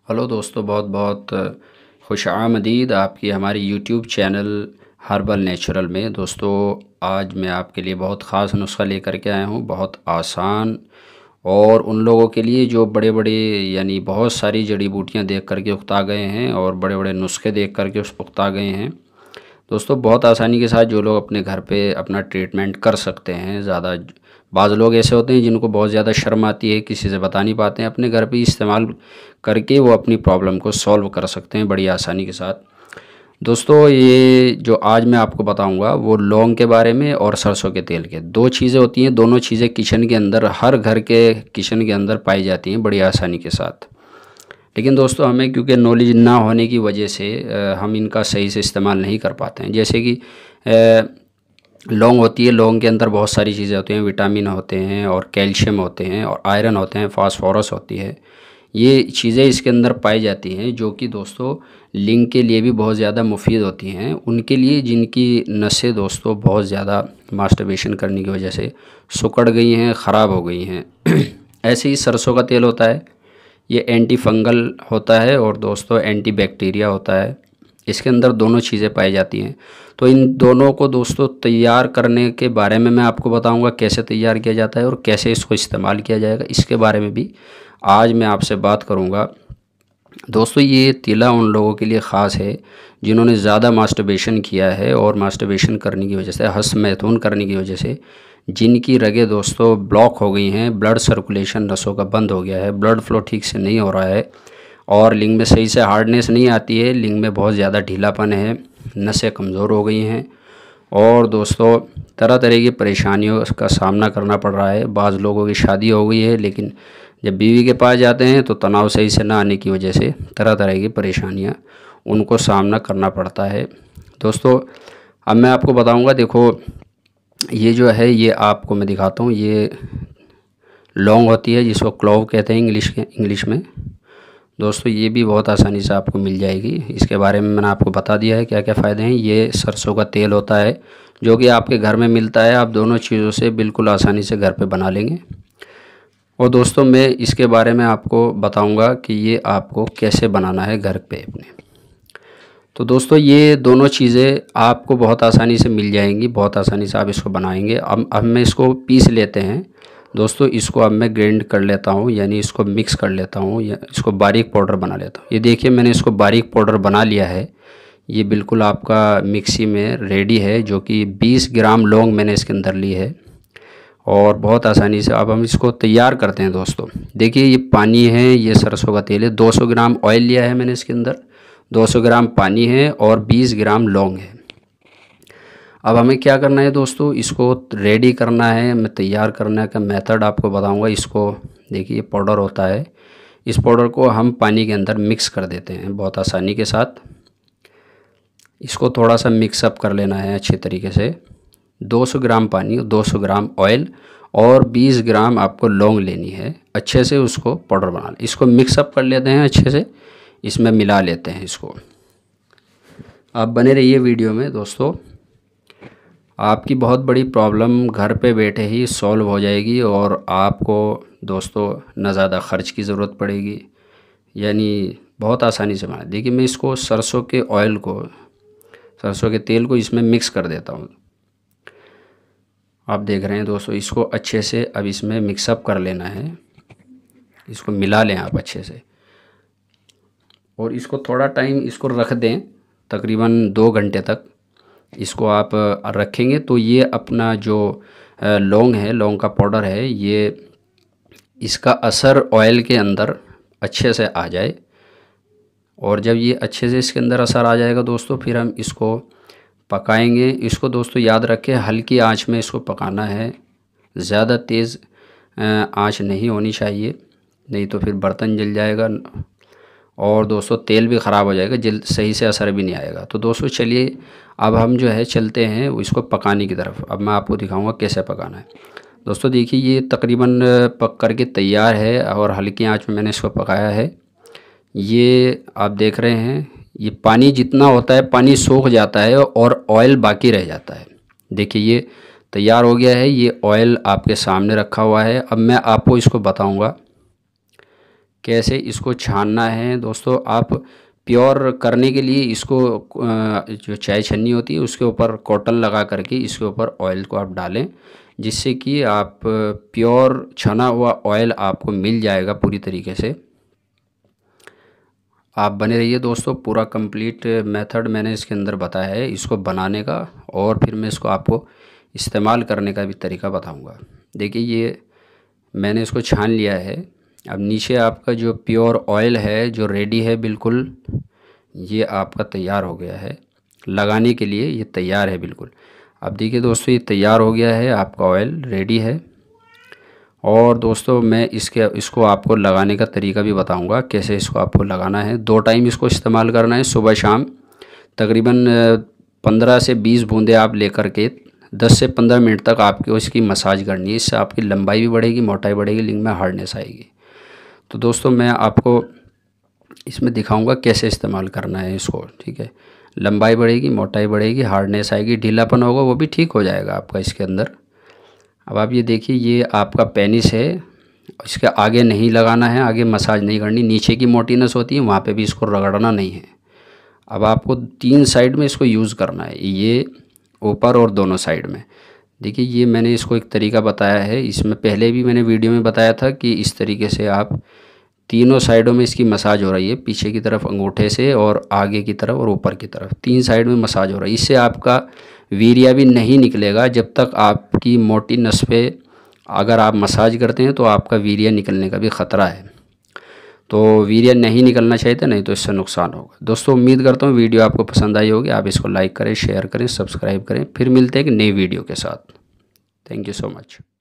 Hello दोस्तों, बहुत बहुत खुश आमदीद आपकी हमारी यूट्यूब चैनल हर्बल नेचुरल में। दोस्तों, आज मैं आपके लिए बहुत ख़ास नुस्खा लेकर के आया हूँ, बहुत आसान और उन लोगों के लिए जो बड़े बड़े यानी बहुत सारी जड़ी बूटियाँ देख करके उकता गए हैं और बड़े बड़े नुस्खे देख करके उस उकता गए हैं। दोस्तों, बहुत आसानी के साथ जो लोग अपने घर पे अपना ट्रीटमेंट कर सकते हैं। ज़्यादा बाज़ लोग ऐसे होते हैं जिनको बहुत ज़्यादा शर्म आती है, किसी से बता नहीं पाते हैं, अपने घर पे इस्तेमाल करके वो अपनी प्रॉब्लम को सॉल्व कर सकते हैं बड़ी आसानी के साथ। दोस्तों, ये जो आज मैं आपको बताऊंगा वो लौंग के बारे में और सरसों के तेल के, दो चीज़ें होती हैं। दोनों चीज़ें किचन के अंदर, हर घर के किचन के अंदर पाई जाती हैं बड़ी आसानी के साथ। लेकिन दोस्तों, हमें क्योंकि नॉलेज ना होने की वजह से हम इनका सही से इस्तेमाल नहीं कर पाते हैं। जैसे कि लौंग होती है, लौंग के अंदर बहुत सारी चीज़ें होती हैं, विटामिन होते हैं और कैल्शियम होते हैं और आयरन होते हैं, फास्फोरस होती है। ये चीज़ें इसके अंदर पाई जाती हैं जो कि दोस्तों लिंग के लिए भी बहुत ज़्यादा मुफीद होती हैं। उनके लिए जिनकी नसें दोस्तों बहुत ज़्यादा मास्टरबेशन करने की वजह से सिकुड़ गई हैं, ख़राब हो गई हैं। ऐसे ही सरसों का तेल होता है, ये एंटी फंगल होता है और दोस्तों एंटी बैक्टीरिया होता है। इसके अंदर दोनों चीज़ें पाई जाती हैं। तो इन दोनों को दोस्तों तैयार करने के बारे में मैं आपको बताऊंगा, कैसे तैयार किया जाता है और कैसे इसको इस्तेमाल किया जाएगा, इसके बारे में भी आज मैं आपसे बात करूंगा। दोस्तों, ये तीला उन लोगों के लिए ख़ास है जिन्होंने ज़्यादा मास्टरबेशन किया है और मास्टरबेशन करने की वजह से, हस्त मैथुन करने की वजह से जिनकी रगें दोस्तों ब्लॉक हो गई हैं, ब्लड सर्कुलेशन नसों का बंद हो गया है, ब्लड फ्लो ठीक से नहीं हो रहा है और लिंग में सही से हार्डनेस नहीं आती है, लिंग में बहुत ज़्यादा ढीलापन है, नसें कमज़ोर हो गई हैं और दोस्तों तरह तरह की परेशानियों का सामना करना पड़ रहा है। बाज़ लोगों की शादी हो गई है लेकिन जब बीवी के पास जाते हैं तो तनाव सही से ना आने की वजह से तरह तरह की परेशानियां उनको सामना करना पड़ता है। दोस्तों, अब मैं आपको बताऊंगा, देखो ये जो है, ये आपको मैं दिखाता हूँ। ये लौंग होती है जिसको क्लोव कहते हैं इंग्लिश में। दोस्तों, ये भी बहुत आसानी से आपको मिल जाएगी। इसके बारे में मैंने आपको बता दिया है क्या क्या फ़ायदे हैं। ये सरसों का तेल होता है जो कि आपके घर में मिलता है, आप दोनों चीज़ों से बिल्कुल आसानी से घर पे बना लेंगे। और दोस्तों, मैं इसके बारे में आपको बताऊंगा कि ये आपको कैसे बनाना है घर पे अपने। तो दोस्तों, ये दोनों चीज़ें आपको बहुत आसानी से मिल जाएंगी, बहुत आसानी से आप इसको बनाएंगे। अब मैं इसको पीस लेते हैं दोस्तों। इसको अब मैं ग्राइंड कर लेता हूँ, यानी इसको मिक्स कर लेता हूँ या इसको बारीक पाउडर बना लेता हूँ। ये देखिए, मैंने इसको बारीक पाउडर बना लिया है। ये बिल्कुल आपका मिक्सी में रेडी है, जो कि 20 ग्राम लौंग मैंने इसके अंदर ली है और बहुत आसानी से अब हम इसको तैयार करते हैं। दोस्तों देखिए, ये पानी है, ये सरसों का तेल है, 200 ग्राम ऑयल लिया है मैंने इसके अंदर, 200 ग्राम पानी है और 20 ग्राम लौंग है। अब हमें क्या करना है दोस्तों, इसको रेडी करना है। मैं तैयार करने का मेथड आपको बताऊंगा। इसको देखिए, पाउडर होता है, इस पाउडर को हम पानी के अंदर मिक्स कर देते हैं बहुत आसानी के साथ। इसको थोड़ा सा मिक्सअप कर लेना है अच्छे तरीके से। 200 ग्राम पानी, 200 ग्राम ऑयल और 20 ग्राम आपको लौंग लेनी है। अच्छे से उसको पाउडर बना लें। इसको मिक्सअप कर लेते हैं अच्छे से, इसमें मिला लेते हैं इसको। आप बने रहिए वीडियो में दोस्तों। आपकी बहुत बड़ी प्रॉब्लम घर पे बैठे ही सॉल्व हो जाएगी और आपको दोस्तों ना ज़्यादा ख़र्च की ज़रूरत पड़ेगी, यानी बहुत आसानी से बना। देखिए, मैं इसको सरसों के ऑयल को, सरसों के तेल को इसमें मिक्स कर देता हूँ। आप देख रहे हैं दोस्तों, इसको अच्छे से अब इसमें मिक्सअप कर लेना है। इसको मिला लें आप अच्छे से और इसको थोड़ा टाइम इसको रख दें, तकरीबन 2 घंटे तक इसको आप रखेंगे तो ये अपना जो लौंग है, लौंग का पाउडर है, ये इसका असर ऑयल के अंदर अच्छे से आ जाए। और जब ये अच्छे से इसके अंदर असर आ जाएगा दोस्तों, फिर हम इसको पकाएंगे। इसको दोस्तों याद रखें, हल्की आंच में इसको पकाना है, ज़्यादा तेज़ आंच नहीं होनी चाहिए, नहीं तो फिर बर्तन जल जाएगा और दोस्तों तेल भी ख़राब हो जाएगा, जल सही से असर भी नहीं आएगा। तो दोस्तों चलिए, अब हम जो है चलते हैं इसको पकाने की तरफ। अब मैं आपको दिखाऊंगा कैसे पकाना है। दोस्तों देखिए, ये तकरीबन पक करके तैयार है और हल्की आंच में मैंने इसको पकाया है। ये आप देख रहे हैं, ये पानी जितना होता है पानी सूख जाता है और ऑयल बाकी रह जाता है। देखिए, ये तैयार हो गया है, ये ऑयल आपके सामने रखा हुआ है। अब मैं आपको इसको बताऊंगा कैसे इसको छानना है दोस्तों। आप प्योर करने के लिए इसको जो चाय छन्नी होती है उसके ऊपर कॉटन लगा करके इसके ऊपर ऑयल को आप डालें, जिससे कि आप प्योर छना हुआ ऑयल आपको मिल जाएगा पूरी तरीके से। आप बने रहिए दोस्तों, पूरा कंप्लीट मेथड मैंने इसके अंदर बताया है इसको बनाने का, और फिर मैं इसको आपको इस्तेमाल करने का भी तरीका बताऊंगा। देखिए ये मैंने इसको छान लिया है। अब नीचे आपका जो प्योर ऑयल है जो रेडी है बिल्कुल, ये आपका तैयार हो गया है लगाने के लिए, ये तैयार है बिल्कुल। अब देखिए दोस्तों ये तैयार हो गया है, आपका ऑयल रेडी है। और दोस्तों मैं इसको आपको लगाने का तरीका भी बताऊंगा कैसे इसको आपको लगाना है। 2 टाइम इसको इस्तेमाल करना है, सुबह शाम। तकरीबन 15 से 20 बूंदे आप लेकर के 10 से 15 मिनट तक आपको इसकी मसाज करनी है। इससे आपकी लंबाई भी बढ़ेगी, मोटाई बढ़ेगी, लिंग में हार्डनेस आएगी। तो दोस्तों मैं आपको इसमें दिखाऊंगा कैसे इस्तेमाल करना है इसको, ठीक है। लंबाई बढ़ेगी, मोटाई बढ़ेगी, हार्डनेस आएगी, ढीलापन होगा वो भी ठीक हो जाएगा आपका इसके अंदर। अब आप ये देखिए ये आपका पेनिस है, इसके आगे नहीं लगाना है, आगे मसाज नहीं करनी। नीचे की मोटीनेस होती है वहाँ पे भी इसको रगड़ना नहीं है। अब आपको 3 साइड में इसको यूज़ करना है, ये ऊपर और दोनों साइड में। देखिए ये मैंने इसको एक तरीका बताया है, इसमें पहले भी मैंने वीडियो में बताया था कि इस तरीके से आप तीनों साइडों में इसकी मसाज हो रही है, पीछे की तरफ अंगूठे से और आगे की तरफ और ऊपर की तरफ 3 साइड में मसाज हो रही है। इससे आपका वीर्य भी नहीं निकलेगा। जब तक आपकी मोटी नस पे अगर आप मसाज करते हैं तो आपका वीर्य निकलने का भी ख़तरा है। तो वीर्य नहीं निकलना चाहिए था, नहीं तो इससे नुकसान होगा। दोस्तों उम्मीद करता हूँ वीडियो आपको पसंद आई होगी। आप इसको लाइक करें, शेयर करें, सब्सक्राइब करें। फिर मिलते हैं एक नई वीडियो के साथ। Thank you so much.